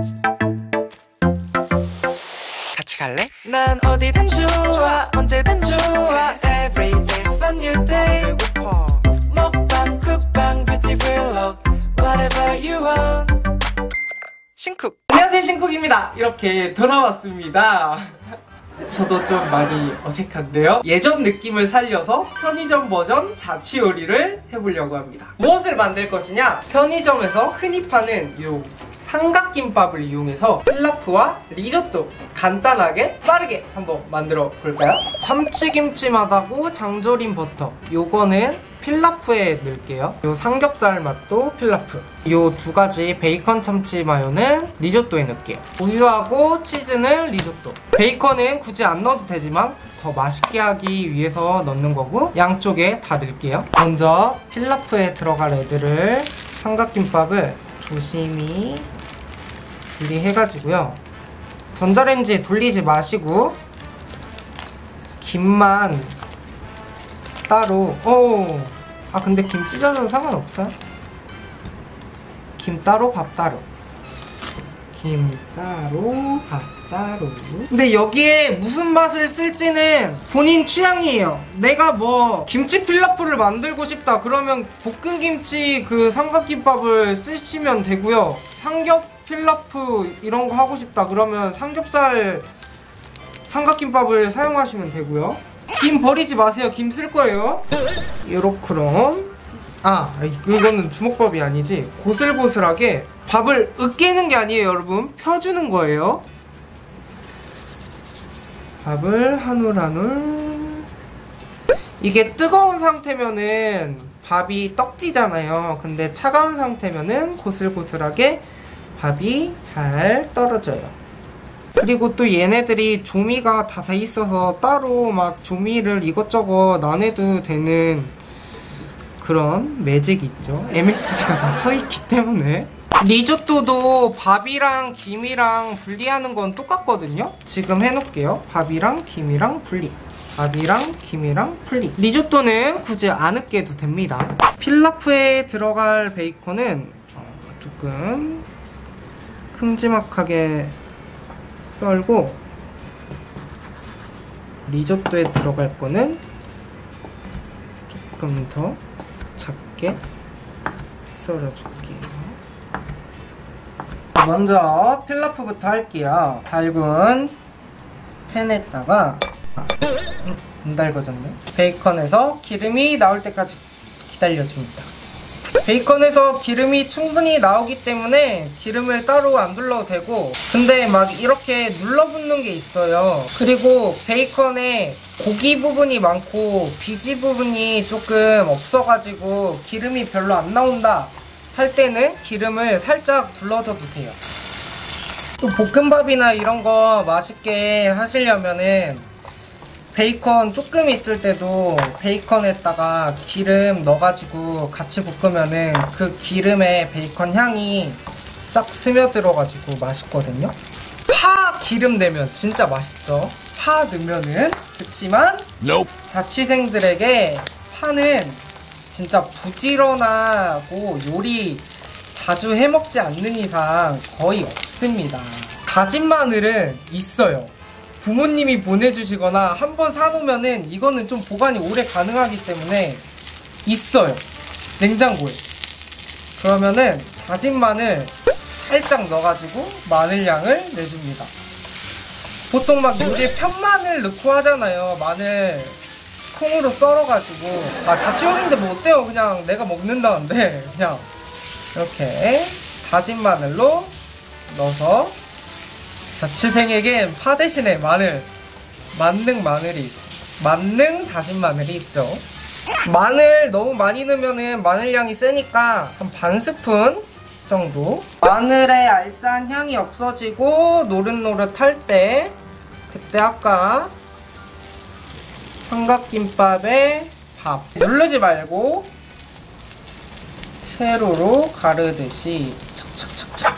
같이 갈래? 난 어디든 좋아 언제든 좋아 Every day's a new day 배고파 먹방 쿡방 뷰티 블로그 Whatever you want 신쿡. 안녕하세요, 신쿡입니다. 이렇게 돌아왔습니다. 저도 좀 많이 어색한데요. 예전 느낌을 살려서 편의점 버전 자취 요리를 해보려고 합니다. 무엇을 만들 것이냐? 편의점에서 흔히 파는 이 삼각김밥을 이용해서 필라프와 리조또 간단하게 빠르게 한번 만들어 볼까요? 참치김치맛하고 장조림 버터, 요거는 필라프에 넣을게요. 요 삼겹살 맛도 필라프, 요 두 가지 베이컨 참치 마요는 리조또에 넣을게요. 우유하고 치즈는 리조또, 베이컨은 굳이 안 넣어도 되지만 더 맛있게 하기 위해서 넣는 거고 양쪽에 다 넣을게요. 먼저 필라프에 들어갈 애들을 삼각김밥을 조심히 분리해가지고요. 전자레인지에 돌리지 마시고 김만 따로. 아 근데 김 찢어져도 상관없어요. 김 따로 밥 따로, 김 따로 밥 따로. 근데 여기에 무슨 맛을 쓸지는 본인 취향이에요. 내가 뭐 김치 필라프를 만들고 싶다 그러면 볶은김치 그 삼각김밥을 쓰시면 되고요. 삼겹 필라프 이런 거 하고 싶다 그러면 삼겹살 삼각김밥을 사용하시면 되고요. 김 버리지 마세요. 김 쓸 거예요. 요렇게럼. 이거는 주먹밥이 아니지. 고슬고슬하게 밥을 으깨는 게 아니에요, 여러분. 펴주는 거예요. 밥을 한 올 한 올. 이게 뜨거운 상태면은 밥이 떡지잖아요. 근데 차가운 상태면은 고슬고슬하게 밥이 잘 떨어져요. 그리고 또 얘네들이 조미가 다 돼 있어서 따로 막 조미를 이것저것 안 해도 되는 그런 매직이 있죠. MSG가 다 쳐있기 때문에. 리조또도 밥이랑 김이랑 분리하는 건 똑같거든요. 지금 해놓을게요. 밥이랑 김이랑 분리, 밥이랑 김이랑 분리. 리조또는 굳이 안 으깨도 됩니다. 필라프에 들어갈 베이컨은 조금 큼지막하게 썰고, 리조또에 들어갈 거는 조금 더 작게 썰어줄게요. 먼저 필라프부터 할게요. 달군 팬에다가 안 달궈졌네. 베이컨에서 기름이 나올 때까지 기다려줍니다. 베이컨에서 기름이 충분히 나오기 때문에 기름을 따로 안 둘러도 되고, 근데 막 이렇게 눌러붙는 게 있어요. 그리고 베이컨에 고기 부분이 많고 비지 부분이 조금 없어가지고 기름이 별로 안 나온다 할 때는 기름을 살짝 둘러줘도 돼요. 또 볶음밥이나 이런 거 맛있게 하시려면은 베이컨 조금 있을 때도 베이컨에다가 기름 넣어가지고 같이 볶으면은 그 기름에 베이컨 향이 싹 스며들어가지고 맛있거든요. 파 기름 내면 진짜 맛있죠. 파 넣으면은. 그치만 자취생들에게 파는 진짜 부지런하고 요리 자주 해먹지 않는 이상 거의 없습니다. 다진 마늘은 있어요. 부모님이 보내주시거나 한번 사놓으면은 이거는 좀 보관이 오래 가능하기 때문에 있어요, 냉장고에. 그러면은 다진 마늘 살짝 넣어가지고 마늘향을 내줍니다. 보통 막 요리에 편마늘 넣고 하잖아요. 마늘 콩으로 썰어가지고. 자취요리인데 뭐 어때요? 그냥 내가 먹는다는데 그냥 이렇게 다진 마늘로 넣어서. 자취생에겐 파 대신에 만능 다진 마늘이 있죠. 마늘 너무 많이 넣으면은 마늘향이 세니까 한 반 스푼 정도. 마늘의 알싸한 향이 없어지고 노릇노릇할 때, 그때 아까 삼각김밥에 밥 누르지 말고 세로로 가르듯이 착착착착.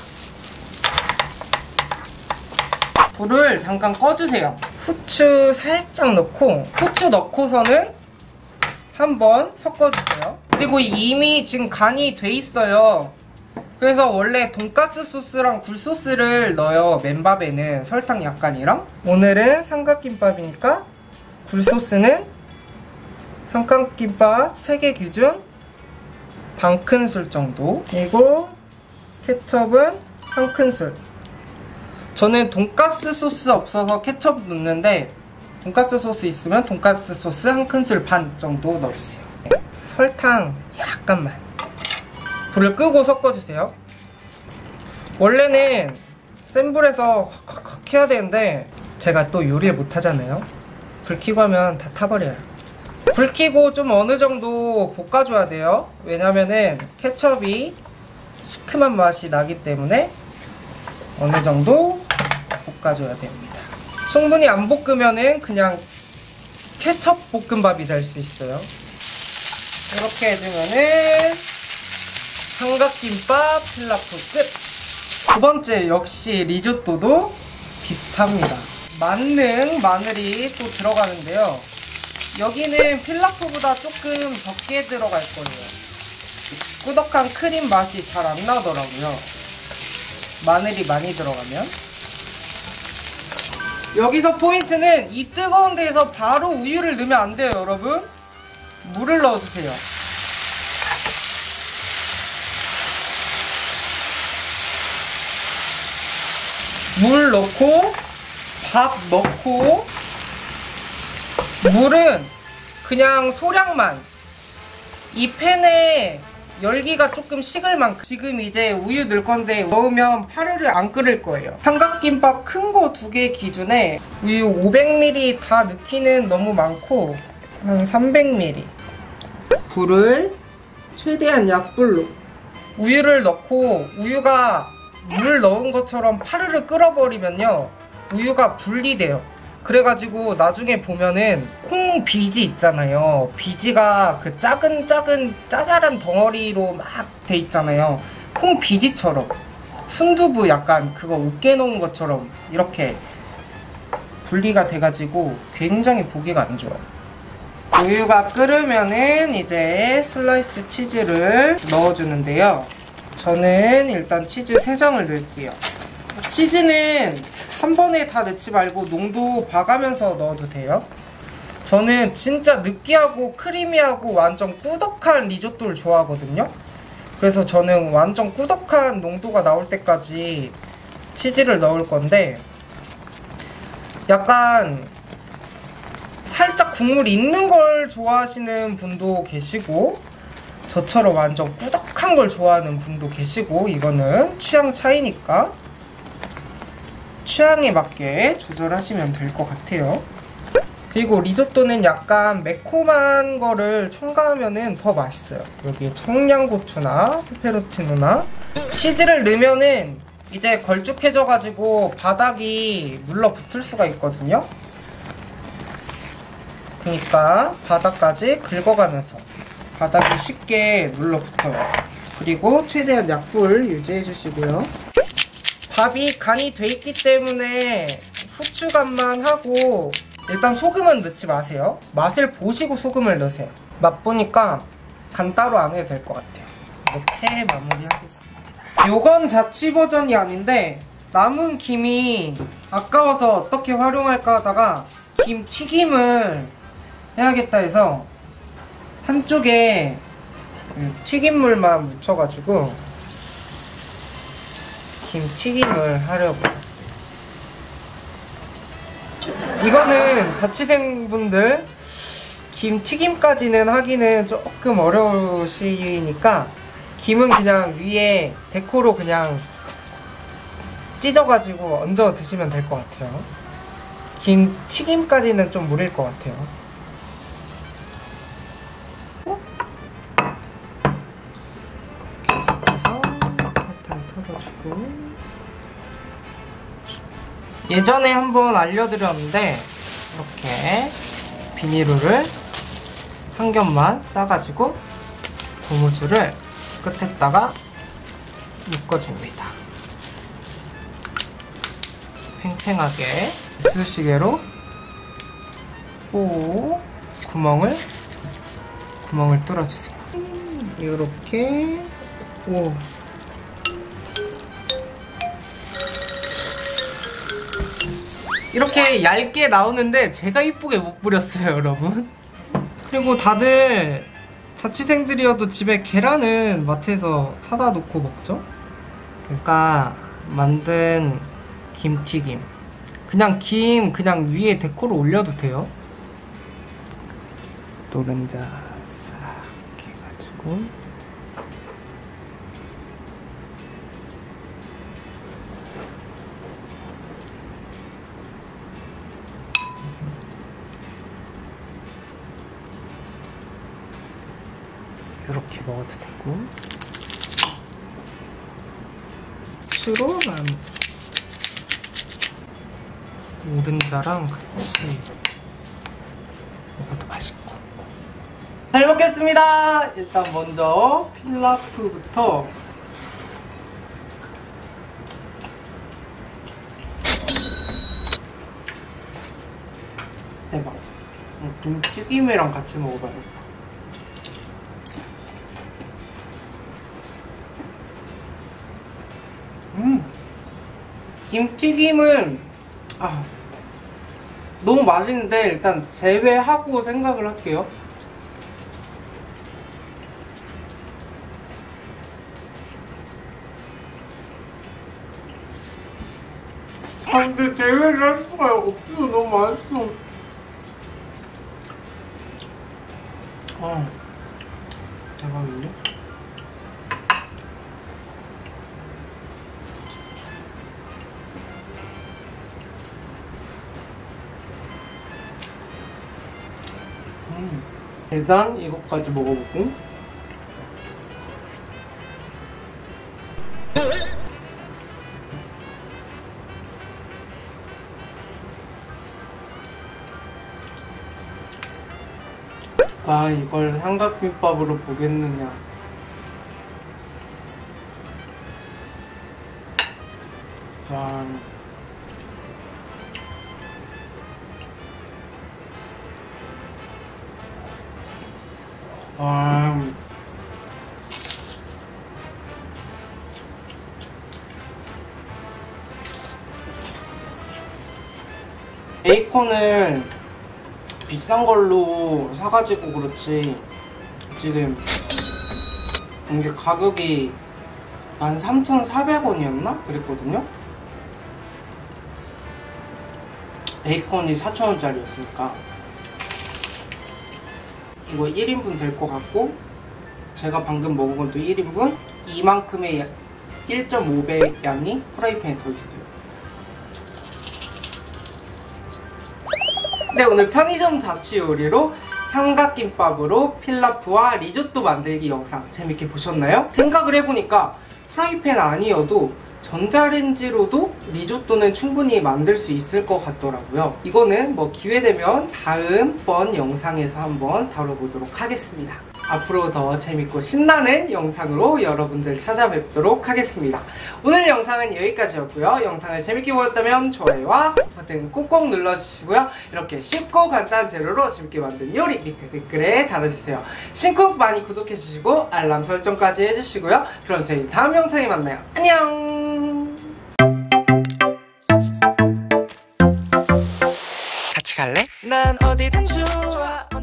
불을 잠깐 꺼주세요. 후추 살짝 넣고, 후추 넣고서는 한번 섞어주세요. 그리고 이미 지금 간이 돼 있어요. 그래서 원래 돈가스 소스랑 굴소스를 넣어요. 맨밥에는 설탕 약간이랑. 오늘은 삼각김밥이니까 굴소스는 삼각김밥 3개 기준 반 큰술 정도, 그리고 케첩은 1큰술. 저는 돈가스 소스 없어서 케첩 넣는데 돈가스 소스 있으면 돈가스 소스 1큰술 반 정도 넣어주세요. 설탕 약간만. 불을 끄고 섞어주세요. 원래는 센 불에서 확 해야 되는데 제가 또 요리를 못하잖아요. 불 켜고 하면 다 타버려요. 불 켜고 좀 어느 정도 볶아줘야 돼요. 왜냐면은 케첩이 시큼한 맛이 나기 때문에 어느 정도 볶아줘야 됩니다. 충분히 안 볶으면은 그냥 케첩 볶음밥이 될 수 있어요. 이렇게 해주면은 삼각김밥 필라프 끝! 두 번째, 역시 리조또도 비슷합니다. 만능 마늘이 또 들어가는데요. 여기는 필라프보다 조금 적게 들어갈 거예요. 꾸덕한 크림 맛이 잘 안 나더라고요. 마늘이 많이 들어가면. 여기서 포인트는 이 뜨거운 데에서 바로 우유를 넣으면 안 돼요, 여러분. 물을 넣어주세요. 물 넣고 밥 넣고 물은 그냥 소량만. 이 팬에 열기가 조금 식을 만큼. 지금 이제 우유 넣을 건데 넣으면 파르르 안 끓을 거예요. 삼각김밥 큰 거 2개 기준에 우유 500ml 다 넣기는 너무 많고 한 300ml. 불을 최대한 약불로. 우유를 넣고 우유가 물을 넣은 것처럼 파르르 끓어버리면요 우유가 분리돼요. 그래가지고 나중에 보면은 콩 비지 있잖아요. 비지가 그 작은 짜잘한 덩어리로 막 돼 있잖아요. 콩 비지처럼 순두부 약간 그거 으깨 놓은 것처럼 이렇게 분리가 돼가지고 굉장히 보기가 안 좋아요. 우유가 끓으면은 이제 슬라이스 치즈를 넣어주는데요. 저는 일단 치즈 3장을 넣을게요. 치즈는 한 번에 다 넣지 말고 농도 봐가면서 넣어도 돼요. 저는 진짜 느끼하고 크리미하고 완전 꾸덕한 리조또를 좋아하거든요. 그래서 저는 완전 꾸덕한 농도가 나올 때까지 치즈를 넣을 건데, 약간 살짝 국물 있는 걸 좋아하시는 분도 계시고 저처럼 완전 꾸덕한 걸 좋아하는 분도 계시고, 이거는 취향 차이니까 취향에 맞게 조절하시면 될 것 같아요. 그리고 리조또는 약간 매콤한 거를 첨가하면 더 맛있어요. 여기 청양고추나 페페로치노나 치즈를 넣으면은 이제 걸쭉해져가지고 바닥이 눌러붙을 수가 있거든요. 그러니까 바닥까지 긁어가면서 바닥이 쉽게 눌러붙어요. 그리고 최대한 약불 유지해주시고요. 밥이 간이 돼 있기 때문에 후추 간만 하고, 일단 소금은 넣지 마세요. 맛을 보시고 소금을 넣으세요. 맛보니까 간 따로 안 해도 될 것 같아요. 이렇게 마무리하겠습니다. 요건 자취 버전이 아닌데 남은 김이 아까워서 어떻게 활용할까 하다가 김 튀김을 해야겠다 해서 한쪽에 튀김물만 묻혀가지고 김 튀김을 하려고요. 이거는 자취생분들 김 튀김까지는 하기는 조금 어려우시니까 김은 그냥 위에 데코로 그냥 찢어가지고 얹어 드시면 될 것 같아요. 김 튀김까지는 좀 무리일 것 같아요. 이렇게 덮어서 탈탈 털어주고. 예전에 한번 알려드렸는데 이렇게 비닐을 한 겹만 싸가지고 고무줄을 끝에다가 묶어줍니다. 팽팽하게 이쑤시개로 구멍을 뚫어주세요. 이렇게 이렇게 얇게 나오는데 제가 이쁘게 못 뿌렸어요, 여러분. 그리고 다들 자취생들이어도 집에 계란은 마트에서 사다 놓고 먹죠? 그러니까 만든 김튀김. 그냥 김 그냥 위에 데코를 올려도 돼요. 노른자 싹 해가지고 이렇게 먹어도 되고 주로 난 노른자랑 같이 먹어도 맛있고. 잘 먹겠습니다. 일단 먼저 필라프부터. 대박. 김튀김이랑 같이 먹어봐야겠다. 김튀김은 너무 맛있는데 일단 제외하고 생각을 할게요. 근데 제외를 할 수가 없어. 너무 맛있어. 대박인데? 일단 이것까지 먹어보고. 이걸 삼각김밥으로 보겠느냐. 베이컨을 비싼 걸로 사가지고 그렇지 지금 이게 가격이 13,400원이었나? 그랬거든요? 베이컨이 4,000원짜리였으니까 이거 1인분 될 것 같고, 제가 방금 먹은 건 또 1인분 이만큼의 1.5배 양이 프라이팬에 더 있어요. 네, 오늘 편의점 자취 요리로 삼각김밥으로 필라프와 리조또 만들기 영상 재밌게 보셨나요? 생각을 해보니까 프라이팬 아니어도 전자레인지로도 리조또는 충분히 만들 수 있을 것 같더라고요. 이거는 뭐 기회되면 다음번 영상에서 한번 다뤄보도록 하겠습니다. 앞으로 더 재밌고 신나는 영상으로 여러분들 찾아뵙도록 하겠습니다. 오늘 영상은 여기까지였고요. 영상을 재밌게 보셨다면 좋아요와 구독 버튼 꼭꼭 눌러주시고요. 이렇게 쉽고 간단한 재료로 재밌게 만든 요리 밑에 댓글에 달아주세요. 신쿡 많이 구독해주시고 알람 설정까지 해주시고요. 그럼 저희 다음 영상에 만나요. 안녕. 같이 갈래? 난 어디든 좋아.